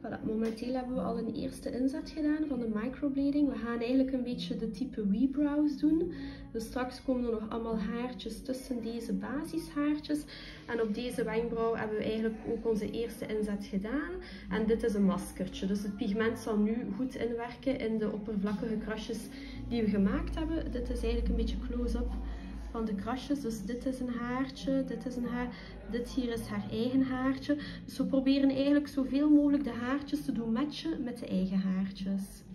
Voilà, momenteel hebben we al een eerste inzet gedaan van de microblading. We gaan eigenlijk een beetje de type We-brows doen. Dus straks komen er nog allemaal haartjes tussen deze basishaartjes. En op deze wenkbrauw hebben we eigenlijk ook onze eerste inzet gedaan. En dit is een maskertje. Dus het pigment zal nu goed inwerken in de oppervlakkige krasjes die we gemaakt hebben. Dit is eigenlijk een beetje close-up van de krasjes. Dus dit is een haartje, dit is een haar, dit hier is haar eigen haartje. Dus we proberen eigenlijk zoveel mogelijk de haartjes te doen matchen met de eigen haartjes.